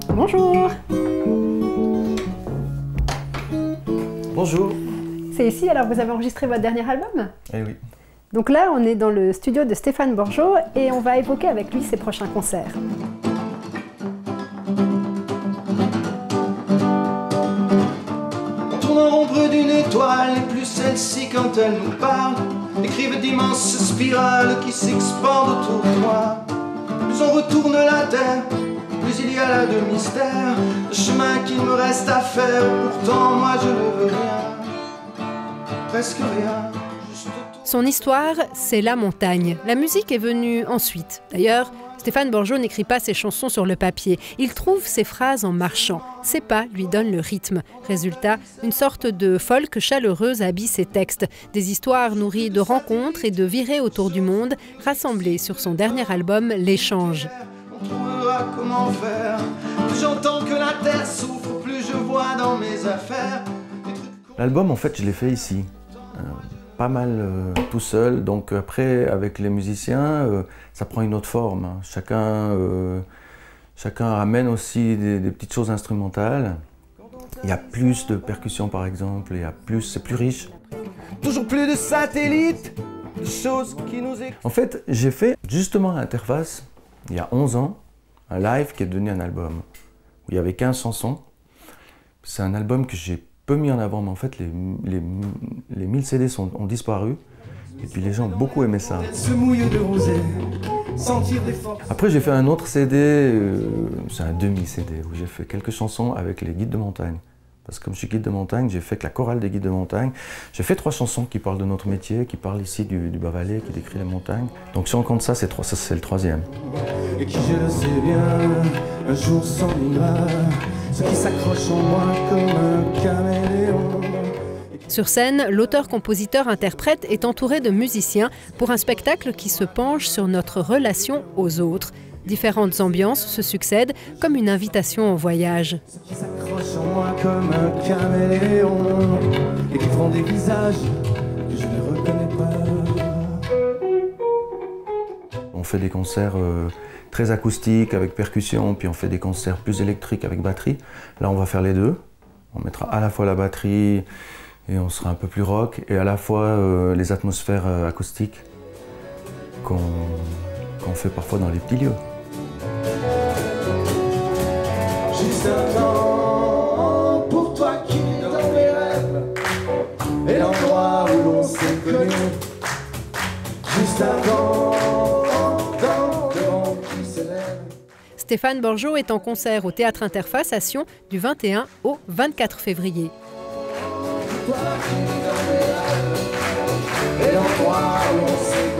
Bonjour. Bonjour. C'est ici, alors vous avez enregistré votre dernier album? Eh oui. Donc là, on est dans le studio de Stéphane Borgeaud et on va évoquer avec lui ses prochains concerts. On tourne en rond près d'une étoile, et plus celle-ci quand elle nous parle décrivent d'immenses spirales qui s'expandent autour de moi. Plus on retourne la terre, plus il y a là de mystère, de chemin qu'il me reste à faire. Pourtant moi je ne veux rien, presque rien. Son histoire, c'est la montagne. La musique est venue ensuite. D'ailleurs, Stéphane Borgeaud n'écrit pas ses chansons sur le papier. Il trouve ses phrases en marchant. Ses pas lui donnent le rythme. Résultat, une sorte de folk chaleureuse habille ses textes. Des histoires nourries de rencontres et de virées autour du monde, rassemblées sur son dernier album, L'Échange. On trouvera comment faire. Plus j'entends que la terre souffre, plus je vois dans mes affaires. L'album, en fait, je l'ai fait ici. Pas mal tout seul, donc après avec les musiciens ça prend une autre forme. Chacun ramène aussi des petites choses instrumentales. Il y a plus de percussions par exemple, c'est plus riche. Toujours plus de satellites, de choses qui nous écoutent. En fait, j'ai fait justement à Interface, il y a 11 ans, un live qui est devenu un album, où il y avait 15 chansons. C'est un album que j'ai peu mis en avant, mais en fait les 1000 CD ont disparu et puis les gens ont beaucoup aimé ça. Après j'ai fait un autre CD, c'est un demi-CD où j'ai fait quelques chansons avec les guides de montagne. Parce que comme je suis guide de montagne, j'ai fait que la chorale des guides de montagne. J'ai fait 3 chansons qui parlent de notre métier, qui parlent ici du Bas-Valais, qui décrit les montagnes. Donc si on compte ça, c'est le 3e. Et qui, je le sais bien, un jour s'ennuiera, ce qui s'accroche en moi comme un caméléon. Sur scène, l'auteur-compositeur-interprète est entouré de musiciens pour un spectacle qui se penche sur notre relation aux autres. Différentes ambiances se succèdent comme une invitation au voyage. Ce qui s'accroche en moi comme un caméléon et qui font des visages que je ne reconnais pas. On fait des concerts très acoustiques avec percussion, puis on fait des concerts plus électriques avec batterie. Là, on va faire les deux. On mettra à la fois la batterie et on sera un peu plus rock, et à la fois les atmosphères acoustiques qu'on fait parfois dans les petits lieux. Juste un temps pour toi qui est dans mes rêves et l'endroit où l'on s'est connu. Juste un temps devant qui s'élève. Stéphane Borgeaud est en concert au Théâtre Interface à Sion du 21 au 24 février. Toi qui es dans mes rêves et l'endroit où l'on s'est connu.